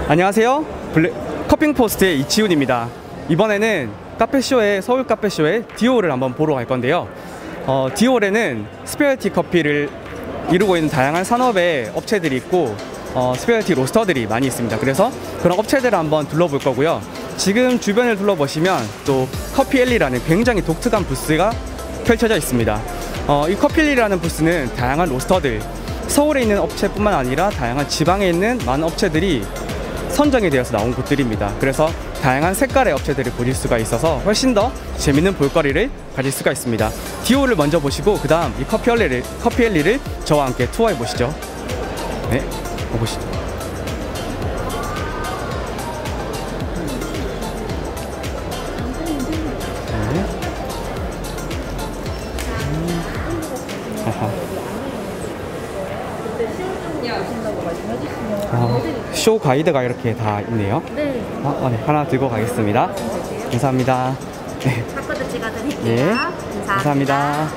안녕하세요. 커핑포스트의 이치훈입니다. 이번에는 서울 카페쇼의 디올을 한번 보러 갈 건데요. 디올에는 스페셜티 커피를 이루고 있는 다양한 산업의 업체들이 있고 스페셜티 로스터들이 많이 있습니다. 그래서 그런 업체들을 한번 둘러볼 거고요. 지금 주변을 둘러보시면 또 커피엘리라는 굉장히 독특한 부스가 펼쳐져 있습니다. 이 커피엘리라는 부스는 다양한 로스터들, 서울에 있는 업체뿐만 아니라 다양한 지방에 있는 많은 업체들이 선정이 되어서 나온 곳들입니다. 그래서 다양한 색깔의 업체들을 보실 수가 있어서 훨씬 더 재밌는 볼거리를 가질 수가 있습니다. 디올을 먼저 보시고 그 다음 이 커피엘리를 저와 함께 투어해 보시죠. 네, 가보시죠. 네. 쇼 가이드가 이렇게 다 있네요. 네. 네. 하나 들고 가겠습니다. 감사합니다. 네. 바코드 찍어드릴게요. 네. 감사합니다.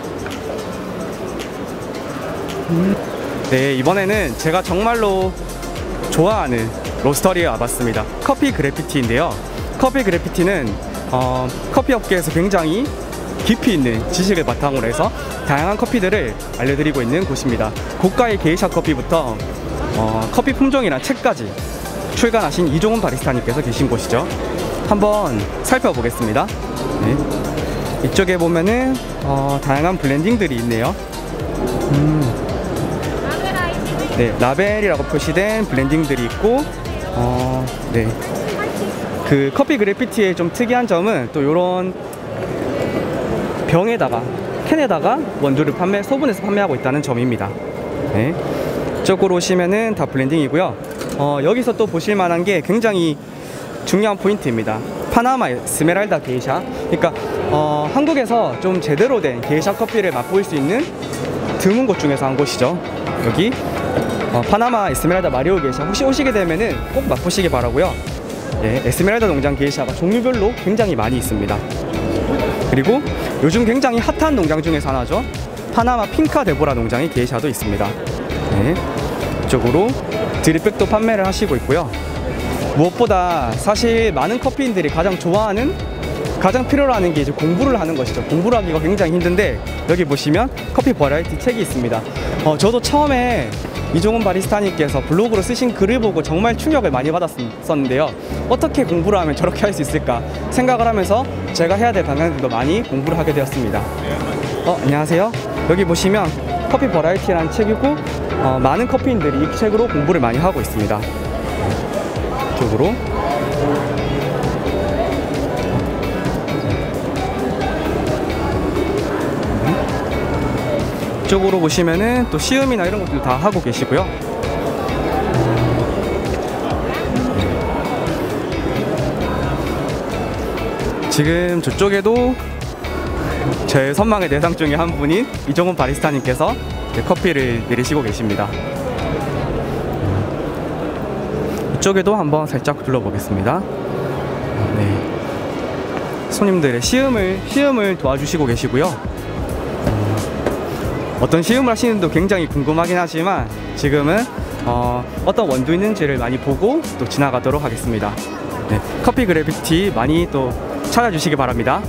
네, 이번에는 제가 정말로 좋아하는 로스터리에 와봤습니다. 커피 그래피티인데요. 커피 그래피티는 커피 업계에서 굉장히 깊이 있는 지식을 바탕으로 해서 다양한 커피들을 알려드리고 있는 곳입니다. 고가의 게이샤 커피부터 커피 품종이란 책까지 출간하신 이종훈 바리스타님께서 계신 곳이죠. 한번 살펴보겠습니다. 네. 이쪽에 보면은 다양한 블렌딩들이 있네요. 네, 라벨이라고 표시된 블렌딩들이 있고 네. 그 커피 그래피티의 좀 특이한 점은 또 이런 캔에다가 원두를 소분해서 판매하고 있다는 점입니다. 네. 이쪽으로 오시면은 다 블렌딩이고요. 여기서 또 보실 만한 게 굉장히 중요한 포인트입니다. 파나마 에스메랄다 게이샤. 그러니까 한국에서 좀 제대로 된 게이샤 커피를 맛볼 수 있는 드문 곳 중에서 한 곳이죠. 여기 파나마 에스메랄다 마리오 게이샤, 혹시 오시게 되면은 꼭 맛보시기 바라고요. 네, 에스메랄다 농장 게이샤가 종류별로 굉장히 많이 있습니다. 그리고 요즘 굉장히 핫한 농장 중에서 하나죠. 파나마 핑카 데보라 농장의 게이샤도 있습니다. 네, 이쪽으로 드립백도 판매를 하시고 있고요. 무엇보다 사실 많은 커피인들이 가장 필요로 하는 게 이제 공부를 하는 것이죠. 공부를 하기가 굉장히 힘든데 여기 보시면 커피 버라이티 책이 있습니다. 저도 처음에 이종훈 바리스타님께서 블로그로 쓰신 글을 보고 정말 충격을 많이 받았었는데요. 어떻게 공부를 하면 저렇게 할 수 있을까 생각을 하면서 제가 해야 될 방향들도 많이 공부를 하게 되었습니다. 안녕하세요. 여기 보시면 커피 버라이티라는 책이고 많은 커피인들이 이 책으로 공부를 많이 하고 있습니다. 이쪽으로 이쪽으로 보시면은 또 시음이나 이런 것들도 다 하고 계시고요. 지금 저쪽에도 제 선망의 대상 중에 한 분인 이종훈 바리스타님께서 커피를 내리시고 계십니다. 이쪽에도 한번 살짝 둘러보겠습니다. 네. 손님들의 시음을 도와주시고 계시고요. 어떤 시음을 하시는지도 굉장히 궁금하긴 하지만 지금은 어떤 원두 있는지를 많이 보고 또 지나가도록 하겠습니다. 네. 커피 그래피티 많이 또 찾아주시기 바랍니다.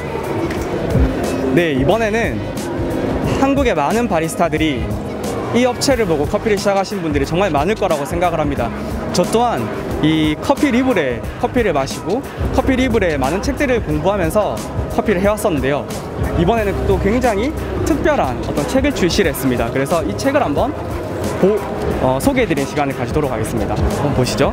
네, 이번에는 한국의 많은 바리스타들이 이 업체를 보고 커피를 시작하신 분들이 정말 많을 거라고 생각을 합니다. 저 또한 이 커피 리브레 커피를 마시고 커피 리브레의 많은 책들을 공부하면서 커피를 해왔었는데요. 이번에는 또 굉장히 특별한 어떤 책을 출시를 했습니다. 그래서 이 책을 한번 소개해드리는 시간을 가지도록 하겠습니다. 한번 보시죠.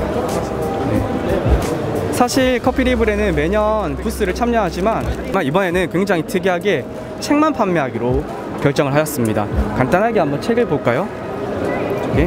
네. 사실 커피 리브레는 매년 부스를 참여하지만 이번에는 굉장히 특이하게 책만 판매하기로 결정을 하였습니다. 간단하게 한번 책을 볼까요? 네.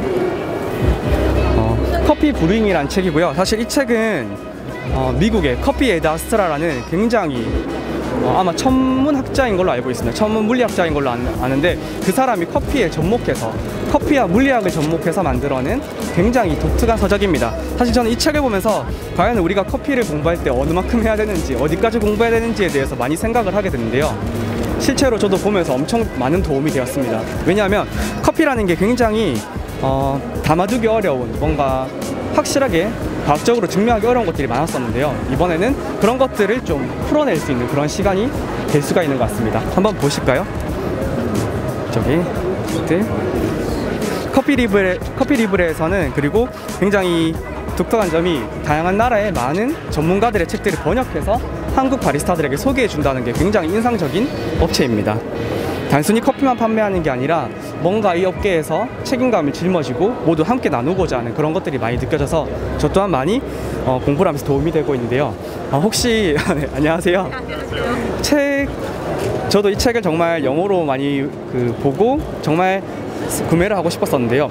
커피 브루잉이라는 책이고요. 사실 이 책은 미국의 커피 에드 아스트라라는 굉장히 아마 천문학자인 걸로 알고 있습니다. 천문 물리학자인 걸로 아는데 그 사람이 커피와 물리학을 접목해서 만들어낸 굉장히 독특한 서적입니다. 사실 저는 이 책을 보면서 과연 우리가 커피를 공부할 때 어느 만큼 해야 되는지, 어디까지 공부해야 되는지에 대해서 많이 생각을 하게 되는데요. 실제로 저도 보면서 엄청 많은 도움이 되었습니다. 왜냐하면 커피라는 게 굉장히 담아두기 어려운, 뭔가 확실하게 과학적으로 증명하기 어려운 것들이 많았었는데요. 이번에는 그런 것들을 좀 풀어낼 수 있는 그런 시간이 될 수가 있는 것 같습니다. 한번 보실까요? 저기 커피 리브레에서는 그리고 굉장히 독특한 점이 다양한 나라의 많은 전문가들의 책들을 번역해서 한국 바리스타들에게 소개해 준다는 게 굉장히 인상적인 업체입니다. 단순히 커피만 판매하는 게 아니라 뭔가 이 업계에서 책임감을 짊어지고 모두 함께 나누고자 하는 그런 것들이 많이 느껴져서 저 또한 많이 공부를 하면서 도움이 되고 있는데요. 혹시 네, 안녕하세요. 저도 이 책을 정말 영어로 많이 보고 정말 구매를 하고 싶었었는데요.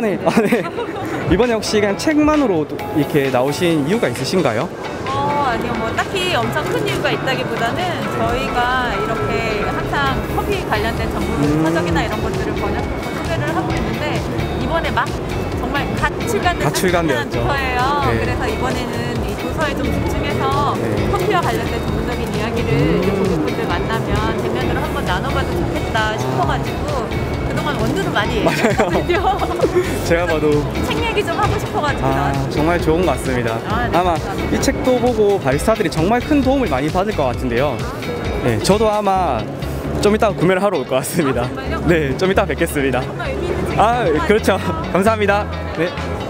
이번에 혹시 그냥 책만으로 이렇게 나오신 이유가 있으신가요? 아니요, 뭐 딱히 엄청 큰 이유가 있다기보다는 저희가 이렇게 항상 커피 관련된 정보 서적이나 이런 것들을 번역해서 소개를 하고 있는데 이번에 막 정말 갓 출간된 도서예요. 네. 그래서 이번에는 이 도서에 좀 집중해서 네. 커피와 관련된 전문적인 이야기를 이제 고객분들 만나면 대면으로 한번 나눠봐도 좋겠다 싶어가지고 그동안 원두를 많이 얘기했거든요. 제가 봐도 책 얘기 좀 하고 싶어가지고 정말 좋은 것 같습니다. 네, 아마 감사합니다. 이 책도 보고 바리스타들이 정말 큰 도움을 많이 받을 것 같은데요. 네, 저도 아마 좀 이따 구매를 하러 올 것 같습니다. 네, 좀 이따 뵙겠습니다. 그렇죠. 감사합니다. 네.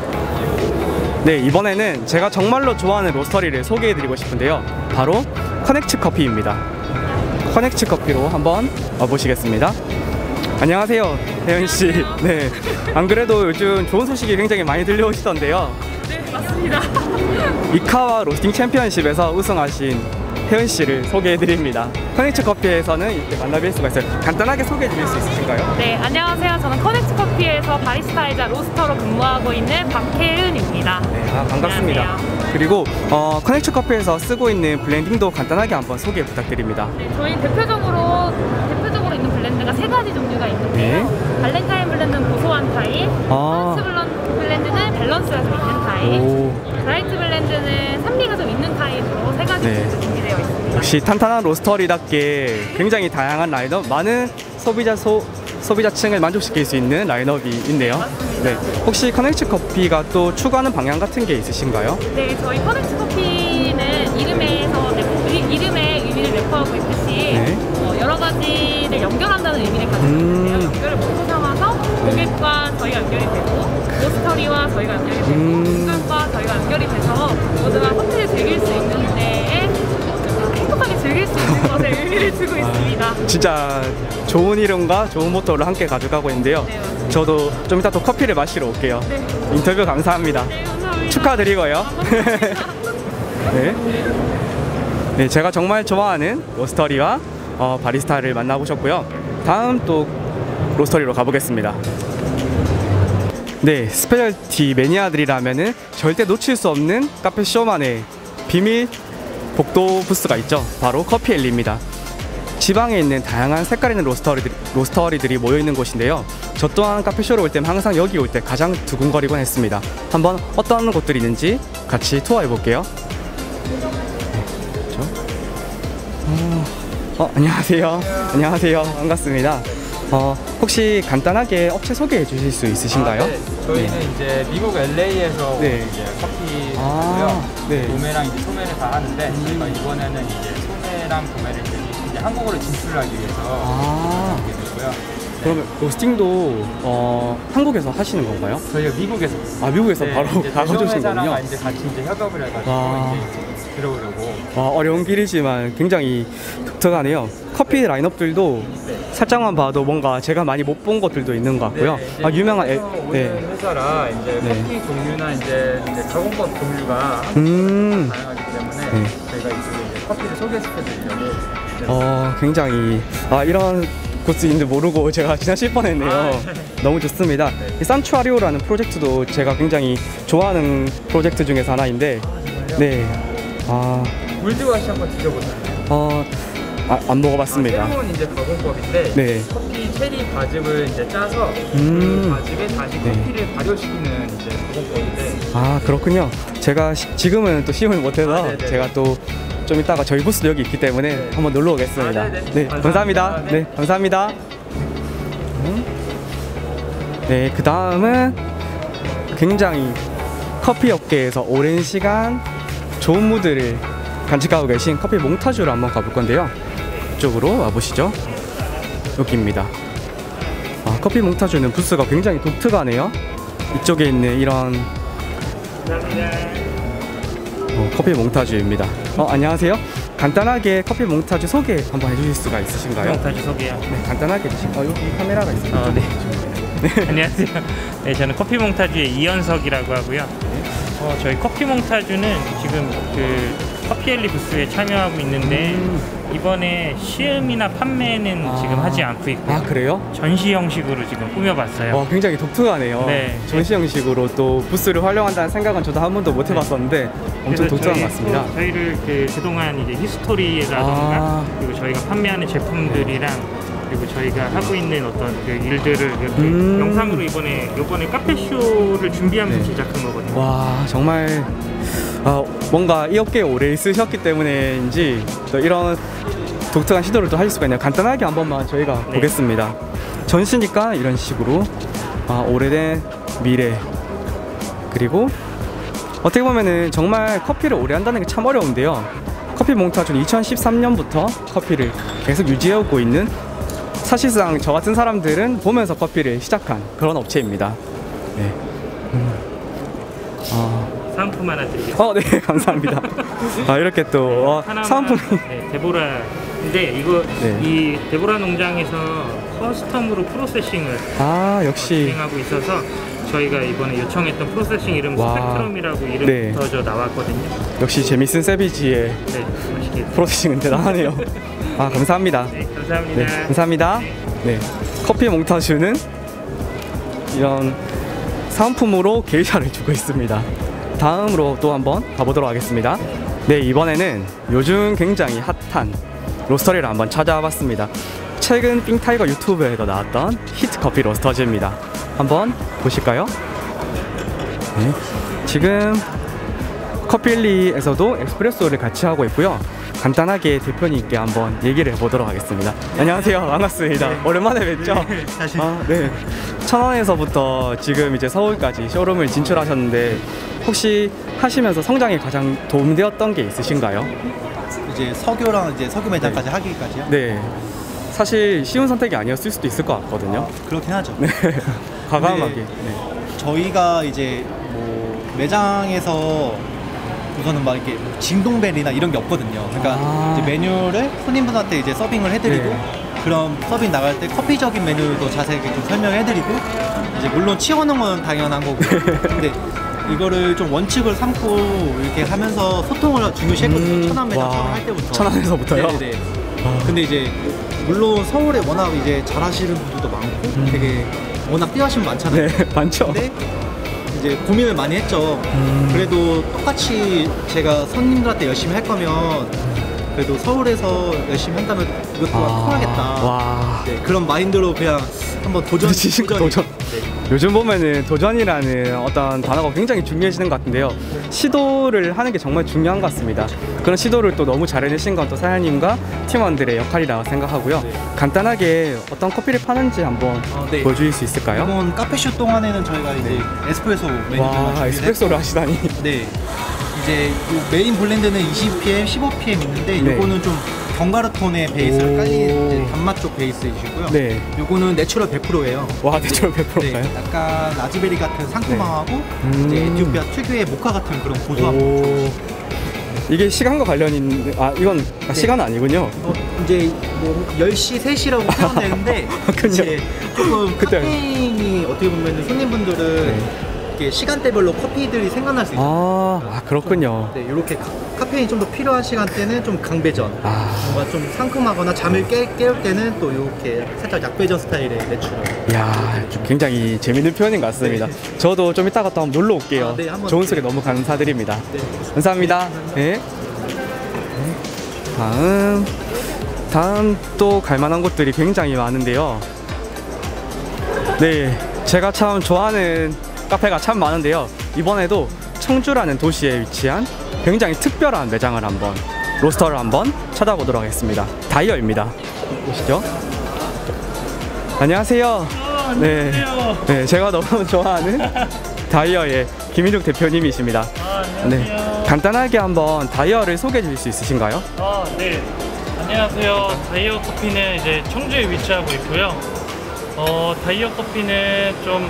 네, 이번에는 제가 정말로 좋아하는 로스터리를 소개해드리고 싶은데요. 바로 커넥츠 커피입니다. 커넥츠 커피로 한번 와보시겠습니다. 안녕하세요, 혜연 씨. 네, 안 그래도 요즘 좋은 소식이 굉장히 많이 들려오시던데요. 네, 맞습니다. 이카와 로스팅 챔피언십에서 우승하신 혜연 씨를 소개해드립니다. 커넥츠 커피에서는 이렇게 만나뵐 수가 있어요. 간단하게 소개해드릴 수 있으신가요? 네, 안녕하세요. 저는 커넥츠 커피에서 바리스타이자 로스터로 근무하고 있는 박혜은입니다. 네, 반갑습니다. 안녕하세요. 그리고 커넥츠 커피에서 쓰고 있는 블렌딩도 간단하게 한번 소개 부탁드립니다. 네, 저희 대표적으로 있는 블렌드가 3가지 종류가 있는데요. 네. 발렌타인 블렌드는 고소한 타입, 프란츠 블렌드는 밸런스가 좀 있는 타입, 브라이트 블렌드는 산미가 좀 있는 타입으로 3가지 네. 준비되어 있습니다. 역시 탄탄한 로스터리답게 굉장히 다양한 라인업, 많은 소비자층을 만족시킬 수 있는 라인업이 있네요. 맞습니다. 네. 혹시 커넥츠 커피가 또 추구하는 방향 같은 게 있으신가요? 네, 저희 커넥츠 커피는 이름의 의미를 내포하고 있듯이 네. 여러 가지를 연결한다는 의미를 가지고 있는데요. 연결을 목표 삼아서 고객과 저희가 연결이 되고 로스터리와 저희가 연결이 되고 중간과 저희가 연결이 돼서 모두가 커피를 즐길 수 있는 데에 행복하게 즐길 수 있는 것에 의미를 두고 있습니다. 진짜 좋은 이름과 좋은 모토를 함께 가져가고 있는데요. 네, 맞습니다. 저도 좀 이따 또 커피를 마시러 올게요. 네. 인터뷰 감사합니다. 네, 감사합니다. 축하드리고요. 네. 네, 제가 정말 좋아하는 로스터리와 바리스타를 만나보셨고요. 다음 또 로스터리로 가보겠습니다. 네, 스페셜티 매니아들이라면은 절대 놓칠 수 없는 카페쇼만의 비밀 복도 부스가 있죠. 바로 커피엘리입니다. 지방에 있는 다양한 색깔 있는 로스터리들이 모여있는 곳인데요. 저 또한 카페쇼를 올 때는 항상 여기 올 때 가장 두근거리곤 했습니다. 한번 어떤 곳들이 있는지 같이 투어해 볼게요. 안녕하세요. 안녕하세요. 반갑습니다. 혹시 간단하게 업체 소개해 주실 수 있으신가요? 네. 저희는 이제 미국 LA에서 네. 이제 커피고요. 네. 도매랑 이제 소매를 다 하는데 저희가 이번에는 이제 소매랑 도매를 이제 한국으로 진출하기 위해서 이렇게 됐고요. 그러면 로스팅도 한국에서 하시는 건가요? 저희가 미국에서 미국에서 네, 바로 가져오신 거군요. 이제 같이 이제 협업을 해가지고 이제 들어오려고. 어려운 길이지만 굉장히 독특하네요. 커피 라인업들도 살짝만 봐도 뭔가 제가 많이 못 본 것들도 있는 것 같고요. 네, 유명한 오는 회사라 이제 네. 커피 종류나 이제 가공법 종류가 다양하기 때문에 저희가 이제 커피를 소개시켜드리려고. 굉장히 이런 곳인지 모르고 제가 지나칠 뻔했네요. 너무 좋습니다. 이 산추아리오라는 프로젝트도 제가 굉장히 좋아하는 프로젝트 중에서 하나인데, 네. 골드와시 한번 드셔보셨나요? 안 먹어봤습니다. 새로운 이제 가공법인데 네. 커피 체리 과즙을 이제 짜서 그 과즙에 다시 커피를 발효시키는 이제 가공법인데. 그렇군요. 제가 지금은 또 시음을 못해서 네네. 제가 또 좀 이따가 저희 부스도 여기 있기 때문에 한번 놀러 오겠습니다. 네, 감사합니다. 네, 감사합니다. 네, 그 다음은 굉장히 커피 업계에서 오랜 시간 좋은 무드를 간직하고 계신 커피 몽타주를 한번 가볼 건데요. 이쪽으로 와보시죠. 여기입니다. 커피 몽타주는 부스가 굉장히 독특하네요. 이쪽에 있는 이런 커피 몽타주입니다. 안녕하세요. 간단하게 커피 몽타주 소개 한번 해주실 수가 있으신가요? 몽타주 소개요. 네, 간단하게 해주시죠. 여기 카메라가 있습니다. 네. 안녕하세요. 네, 저는 커피 몽타주의 이현석이라고 하고요. 저희 커피 몽타주는 지금 그 커피엘리 부스에 참여하고 있는데 이번에 시음이나 판매는 지금 하지 않고 있고요. 그래요? 전시 형식으로 지금 꾸며봤어요. 굉장히 독특하네요. 네. 전시 형식으로 또 부스를 활용한다는 생각은 저도 한 번도 못 해봤었는데 엄청 그래서 독특한 것 같습니다. 저희를 그동안 이제 히스토리라던가 그리고 저희가 판매하는 제품들이랑 그리고 저희가 하고 있는 어떤 그 일들을 이렇게 영상으로 이번에 카페쇼를 준비하면서 제작한 거거든요. 와, 정말 뭔가 이 업계에 오래 있으셨기 때문에인지 또 이런 독특한 시도를 또 하실 수가 있네요. 간단하게 한 번만 저희가 보겠습니다. 전시니까 이런 식으로 오래된 미래, 그리고 어떻게 보면은 정말 커피를 오래 한다는 게 참 어려운데요. 커피 몽타주는 2013년부터 커피를 계속 유지해오고 있는, 사실상 저 같은 사람들은 보면서 커피를 시작한 그런 업체입니다. 네. 사은품 하나 드리겠습니다. 네, 감사합니다. 이렇게 또 사은품이 데보라인데 이거 이 데보라 농장에서 커스텀으로 프로세싱을 역시 진행하고 있어서 저희가 이번에 요청했던 프로세싱 이름 스펙트럼이라고 이름 붙어져 나왔거든요. 역시 제미슨 세비지의 맛있게 프로세싱은 대단하네요. 감사합니다. 네, 감사합니다. 네, 감사합니다. 네, 커피 몽타주는 이런 사은품으로 게이샤를 주고 있습니다. 다음으로 또 한번 가보도록 하겠습니다. 네, 이번에는 요즘 굉장히 핫한 로스터리를 한번 찾아봤습니다. 최근 삥타이거 유튜브에도 나왔던 히트 커피 로스터즈입니다. 한번 보실까요? 네, 지금 커피엘리에서도 에스프레소를 같이 하고 있고요. 간단하게 대표님께 한번 얘기를 해보도록 하겠습니다. 안녕하세요. 반갑습니다. 오랜만에 뵙죠? 네. 천안에서부터 지금 이제 서울까지 쇼룸을 진출하셨는데 혹시 하시면서 성장에 가장 도움되었던 게 있으신가요? 이제 석유랑 이제 석유 매장까지 하기까지요? 네. 사실 쉬운 선택이 아니었을 수도 있을 것 같거든요. 그렇긴 하죠. 네. 과감하게. 근데 저희가 이제 뭐 매장에서 우선은 막 이렇게 진동벨이나 이런 게 없거든요. 그러니까 이제 메뉴를 손님분한테 이제 서빙을 해드리고 그럼 서빙 나갈 때 커피적인 메뉴도 자세하게 좀 설명해드리고 이제 물론 치워놓은 건 당연한 거고 근데 이거를 좀 원칙을 삼고 이렇게 하면서 소통을 중요시했거든요. 천안 매장 처음 할 때부터. 천안에서부터요? 네네. 근데 이제 물론 서울에 워낙 이제 잘하시는 분들도 많고 되게 워낙 뛰어하신 분 많잖아요. 네, 많죠. 근데 이제 고민을 많이 했죠. 그래도 똑같이 제가 손님들한테 열심히 할 거면 그래도 서울에서 열심히 한다면 이것 또한 통하겠다. 네, 그런 마인드로 그냥 한번 도전. 네. 요즘 보면은 도전이라는 어떤 단어가 굉장히 중요해지는 것 같은데요. 시도를 하는 게 정말 중요한 것 같습니다. 그런 시도를 또 너무 잘 해내신 건 또 사장님과 팀원들의 역할이라고 생각하고요. 간단하게 어떤 커피를 파는지 한번 보여주실 수 있을까요? 이번 카페쇼 동안에는 저희가 이제 에스프레소 메뉴를 에스프레소를 하시다니. 네. 이제 요 메인 블렌드는 20pm, 15pm 있는데 요거는 좀 견과류 톤의 베이스를 깔린 이제 단맛 쪽 베이스이시고요. 요거는 내추럴 100%예요. 와, 내추럴 100%인가요? 네, 약간 라즈베리 같은 상큼함하고 이제 에티오피아 특유의 모카 같은 그런 고소함. 이게 시간과 관련이 있는 이건 시간은 아니군요. 이제 뭐 10시, 3시라고 생각되는데 이제 조금 카페인이 어떻게 보면 손님분들은 이렇게 시간대별로 커피들이 생각날 수 있어요. 그렇군요. 네, 이렇게 카페인이 좀 더 필요한 시간대는 좀 강배전, 뭔가 좀 상큼하거나 잠을 깨울 때는 또 이렇게 살짝 약배전 스타일의 내추럴. 이야, 굉장히 재밌는 표현인 것 같습니다. 저도 좀 이따가 또 한번 놀러 올게요. 좋은 소리 너무 감사드립니다. 감사합니다. 네. 다음 또 갈만한 곳들이 굉장히 많은데요. 네, 제가 참 좋아하는 카페가 참 많은데요. 이번에도 청주라는 도시에 위치한 굉장히 특별한 매장을 로스터를 한번 찾아보도록 하겠습니다. 다이어입니다. 보시죠. 안녕하세요. 네, 제가 너무 좋아하는 다이어의 김인욱 대표님이십니다. 안녕하세요. 네, 간단하게 한번 다이어를 소개해 주실 수 있으신가요? 네. 안녕하세요. 다이어 커피는 이제 청주에 위치하고 있고요. 다이어 커피는 좀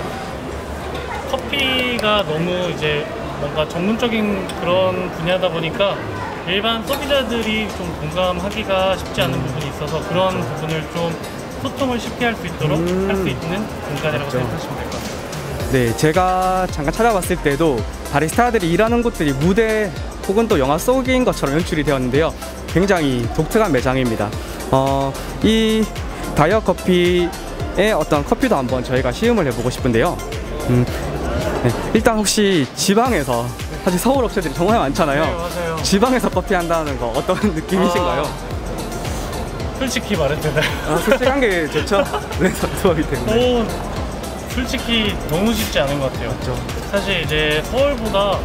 커피가 너무 이제 뭔가 전문적인 그런 분야다 보니까 일반 소비자들이 좀 공감하기가 쉽지 않은 부분이 있어서 그런 부분을 좀 소통을 쉽게 할 수 있도록 할 수 있는 공간이라고 생각하시면 될 것 같습니다. 네, 제가 잠깐 찾아봤을 때도 바리스타들이 일하는 곳들이 무대 혹은 또 영화 속인 것처럼 연출이 되었는데요. 굉장히 독특한 매장입니다. 이 다이어 커피의 어떤 커피도 한번 저희가 시음을 해보고 싶은데요. 네, 일단 혹시 지방에서, 사실 서울 업체들이 정말 많잖아요. 네, 맞아요. 지방에서 커피 한다는 거 어떤 느낌이신가요? 솔직히 말해도 되나요? 솔직한 게 좋죠. 네, 수업이 때문에. 솔직히 너무 쉽지 않은 것 같아요. 그렇죠. 사실 이제 서울보다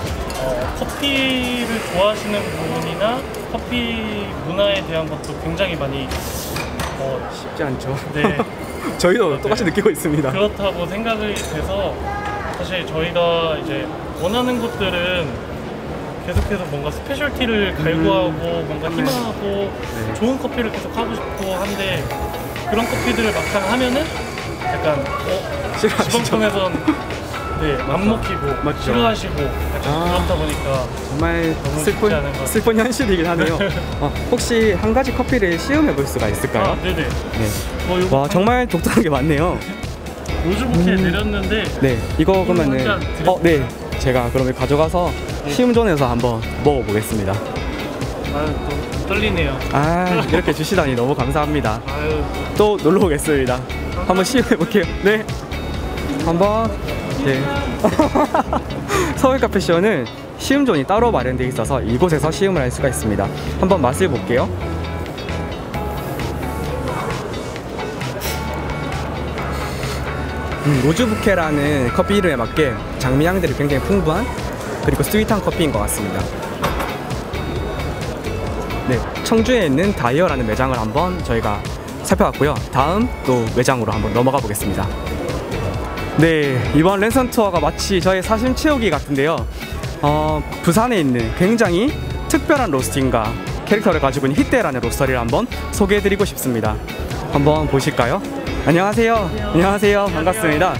커피를 좋아하시는 분이나 커피 문화에 대한 것도 굉장히 많이 쉽지 않죠. 네. 저희도 똑같이 느끼고 있습니다. 그렇다고 생각이 돼서 사실 저희가 이제 원하는 것들은 계속해서 뭔가 스페셜티를 갈구하고 뭔가 희망하고 좋은 커피를 계속 하고 싶고 한데 그런 커피들을 막상 하면은 약간 지방청에선 안 먹히고 싫어하시고 약간 그렇다 보니까 정말 너무 쉽지 않은 것 같아요. 슬픈 현실이긴 하네요. 혹시 한 가지 커피를 시음해 볼 수가 있을까요? 네네. 네. 와, 정말 독특한 게 많네요. 로즈부케 내렸는데 네, 이거 한 그러면은 잔 드릴까요? 네, 제가 그러면 가져가서 시음존에서 한번 먹어보겠습니다. 또 떨리네요. 이렇게 주시다니 너무 감사합니다. 아유, 또 놀러 오겠습니다. 한번 시음해 볼게요. 네, 한번. 네. 서울 카페쇼는 시음존이 따로 마련되어 있어서 이곳에서 시음을 할 수가 있습니다. 한번 맛을 볼게요. 로즈부케라는 커피 이름에 맞게 장미향들이 굉장히 풍부한 그리고 스윗한 커피인 것 같습니다. 네, 청주에 있는 다이어라는 매장을 한번 저희가 살펴봤고요. 다음 또 매장으로 한번 넘어가 보겠습니다. 네, 이번 랜선 투어가 마치 저의 사심 채우기 같은데요. 부산에 있는 굉장히 특별한 로스팅과 캐릭터를 가지고 있는 히떼라는 로스터리를 한번 소개해드리고 싶습니다. 한번 보실까요? 안녕하세요. 안녕하세요. 반갑습니다.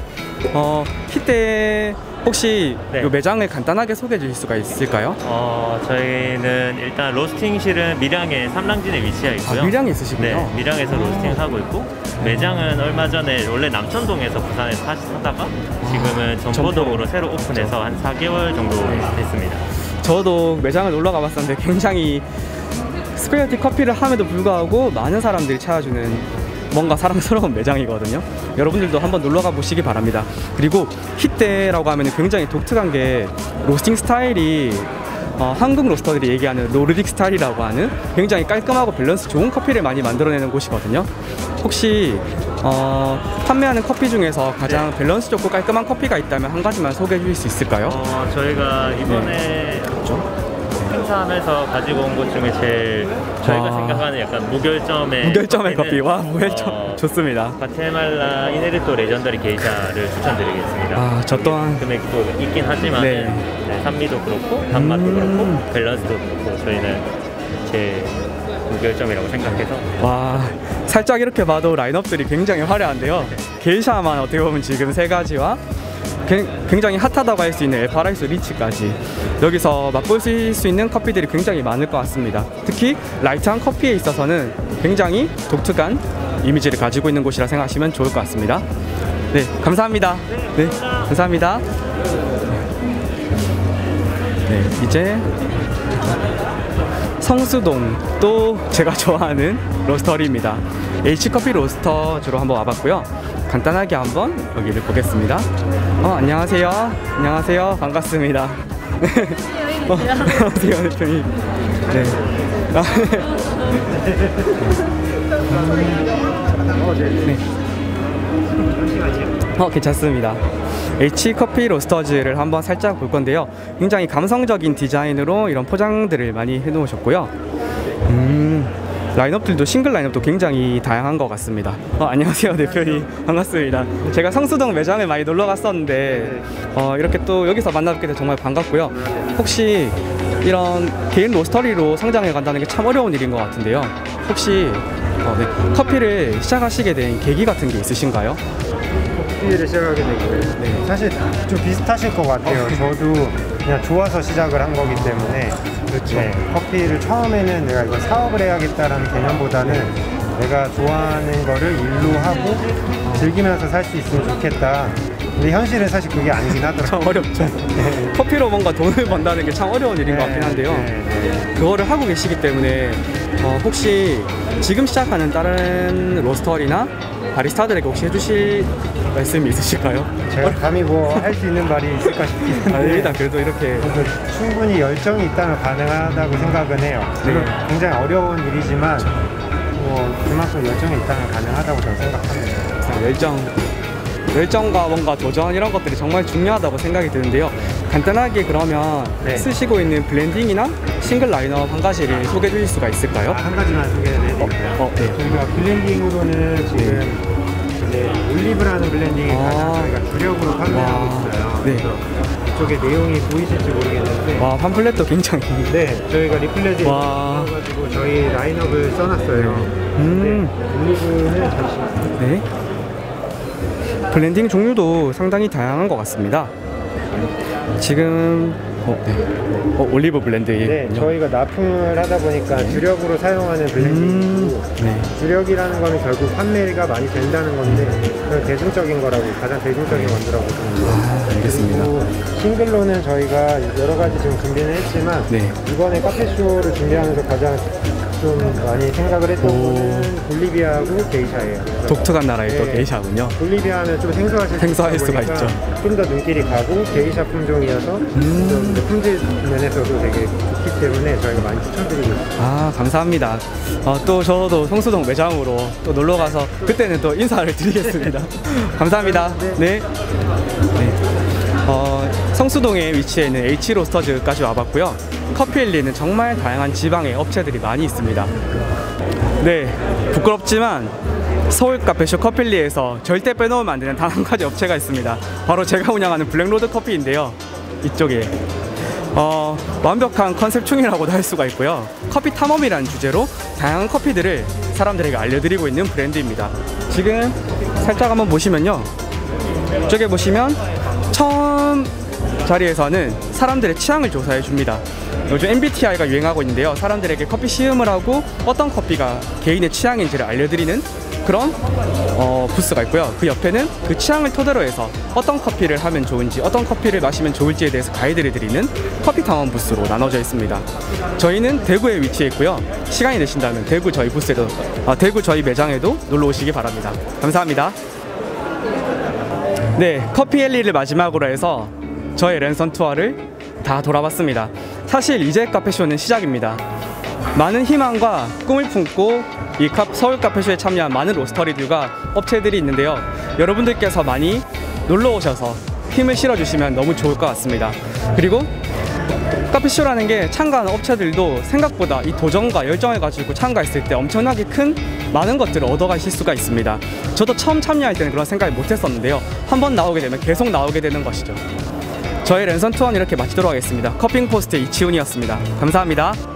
히떼 혹시 네. 이 매장을 간단하게 소개해 주실 수가 있을까요? 저희는 일단 로스팅실은 밀양의 삼랑진에 위치해 있고요. 밀양에 있으시군요. 네, 밀양에서 로스팅을 하고 있고 매장은 얼마 전에 원래 남천동에서 부산에서 하다가 지금은 전포동으로 새로 오픈해서 한 4개월 정도 됐습니다. 저도 매장을 놀러 가봤었는데 굉장히 스페셜티 커피를 함에도 불구하고 많은 사람들이 찾아주는 뭔가 사랑스러운 매장이거든요. 여러분들도 한번 놀러가 보시기 바랍니다. 그리고 히떼라고 하면 굉장히 독특한 게 로스팅 스타일이 한국 로스터들이 얘기하는 노르딕 스타일이라고 하는 굉장히 깔끔하고 밸런스 좋은 커피를 많이 만들어내는 곳이거든요. 혹시 판매하는 커피 중에서 가장 밸런스 좋고 깔끔한 커피가 있다면 한 가지만 소개해 주실 수 있을까요? 저희가 이번에 행사하면서 가지고 온 것 중에 제일 저희가 생각하는 약간 무결점의 커피. 와, 무결점 좋습니다. 과테말라 이네르토 레전더리 게이샤를 추천드리겠습니다. 저 또한 금액도 있긴 하지만 네, 산미도 그렇고 단맛도 그렇고 밸런스도 그렇고 저희는 제 무결점이라고 생각해서. 와, 살짝 이렇게 봐도 라인업들이 굉장히 화려한데요. 게이샤만 어떻게 보면 지금 3가지와 굉장히 핫하다고 할 수 있는 엘파라이소 리치까지 여기서 맛볼 수 있는 커피들이 굉장히 많을 것 같습니다. 특히 라이트한 커피에 있어서는 굉장히 독특한 이미지를 가지고 있는 곳이라 생각하시면 좋을 것 같습니다. 네, 감사합니다. 네, 감사합니다. 네, 이제 성수동 또 제가 좋아하는 로스터리입니다. H커피 로스터 주로 한번 와봤고요. 간단하게 한번 여기를 보겠습니다. 안녕하세요. 안녕하세요. 반갑습니다. 안녕하세요, 대표님. 네. 네. 괜찮습니다. H커피 로스터즈를 한번 살짝 볼 건데요. 굉장히 감성적인 디자인으로 이런 포장들을 많이 해놓으셨고요. 라인업들도 싱글 라인업도 굉장히 다양한 것 같습니다. 안녕하세요 대표님. 반갑습니다. 제가 성수동 매장에 많이 놀러 갔었는데 이렇게 또 여기서 만나뵙게 돼서 정말 반갑고요. 혹시 이런 개인 로스터리로 성장해 간다는 게 참 어려운 일인 것 같은데요. 혹시 커피를 시작하시게 된 계기 같은 게 있으신가요? 커피를 시작하게 된 거예요. 사실 좀 비슷하실 것 같아요. 저도 그냥 좋아서 시작을 한 거기 때문에. 그렇죠. 커피를 처음에는 내가 이걸 사업을 해야겠다라는 개념보다는 내가 좋아하는 거를 일로 하고 즐기면서 살 수 있으면 좋겠다. 근데 현실은 사실 그게 아니긴 하더라고요. 참 어렵죠. 커피로 뭔가 돈을 번다는 게 참 어려운 일인 것 같긴 한데요. 그거를 하고 계시기 때문에 혹시 지금 시작하는 다른 로스터리나 바리스타들에게 혹시 해주실 말씀이 있으실까요? 제가 감히 뭐 할 수 있는 말이 있을까 싶긴 한데 일단 그래도 이렇게 충분히 열정이 있다면 가능하다고 생각은 해요. 물론 굉장히 어려운 일이지만 그만큼 열정이 있다면 가능하다고 저는 생각합니다. 열정과 뭔가 도전 이런 것들이 정말 중요하다고 생각이 드는데요. 간단하게 그러면 쓰시고 있는 블렌딩이나 싱글 라인업 한 가지를 소개해 주실 수가 있을까요? 한 가지만 소개해드릴게요. 저희가 블렌딩으로는 지금 이제 올리브라는 블렌딩이 가장 저희가 주력으로 판매하고 있어요. 그래서 이쪽에 내용이 보이실지 모르겠는데 팜플렛도 굉장히 저희가 리플렛에 넣어가지고 저희 라인업을 써놨어요. 올리브는 잠시만요. 블렌딩 종류도 상당히 다양한 것 같습니다. 지금 올리브 블렌드. 저희가 납품을 하다 보니까 주력으로 사용하는 블렌딩이고 주력이라는 거는 결국 판매가 많이 된다는 건데 대중적인 거라고 가장 대중적인 원두라고 보시면 알겠습니다. 그리고 싱글로는 저희가 여러 가지 지금 준비는 했지만 이번에 카페쇼를 준비하면서 가장 좀 많이 생각을 했던 거는 볼리비아하고 게이샤예요. 독특한 나라의 또 게이샤군요. 볼리비아 하면 좀 생소할 수가 있죠. 좀 더 눈길이 가고 게이샤 품종이어서 좀 품질 면에서도 되게 좋기 때문에 저희가 많이 추천드리고 있습니다. 감사합니다. 또 저도 성수동 매장으로 또 놀러 가서 그때는 또 인사를 드리겠습니다. 감사합니다. 성수동에 위치해 있는 H로스터즈까지 와봤고요. 커피엘리는 정말 다양한 지방의 업체들이 많이 있습니다. 부끄럽지만 서울 카페쇼 커피엘리에서 절대 빼놓으면 안 되는 단 한 가지 업체가 있습니다. 바로 제가 운영하는 블랙로드 커피인데요. 이쪽에 완벽한 컨셉충이라고도 할 수가 있고요. 커피 탐험이라는 주제로 다양한 커피들을 사람들에게 알려드리고 있는 브랜드입니다. 지금 살짝 한번 보시면요. 이쪽에 보시면 처음 자리에서는 사람들의 취향을 조사해 줍니다. 요즘 MBTI가 유행하고 있는데요. 사람들에게 커피 시음을 하고 어떤 커피가 개인의 취향인지를 알려드리는 그런 부스가 있고요. 그 옆에는 그 취향을 토대로 해서 어떤 커피를 하면 좋은지, 어떤 커피를 마시면 좋을지에 대해서 가이드를 드리는 커피 탐험 부스로 나눠져 있습니다. 저희는 대구에 위치해 있고요. 시간이 되신다면 대구 저희 부스에도 대구 저희 매장에도 놀러 오시기 바랍니다. 감사합니다. 커피엘리를 마지막으로 해서 저의 랜선 투어를 다 돌아봤습니다. 사실 이제 카페쇼는 시작입니다. 많은 희망과 꿈을 품고 이 서울 카페쇼에 참여한 많은 로스터리들과 업체들이 있는데요. 여러분들께서 많이 놀러 오셔서 힘을 실어주시면 너무 좋을 것 같습니다. 그리고 카페쇼라는 게 참가하는 업체들도 생각보다 이 도전과 열정을 가지고 참가했을 때 엄청나게 큰 많은 것들을 얻어가실 수가 있습니다. 저도 처음 참여할 때는 그런 생각을 못 했었는데요. 한번 나오게 되면 계속 나오게 되는 것이죠. 저희 랜선 투어는 이렇게 마치도록 하겠습니다. 커핑포스트의 이치훈이었습니다. 감사합니다.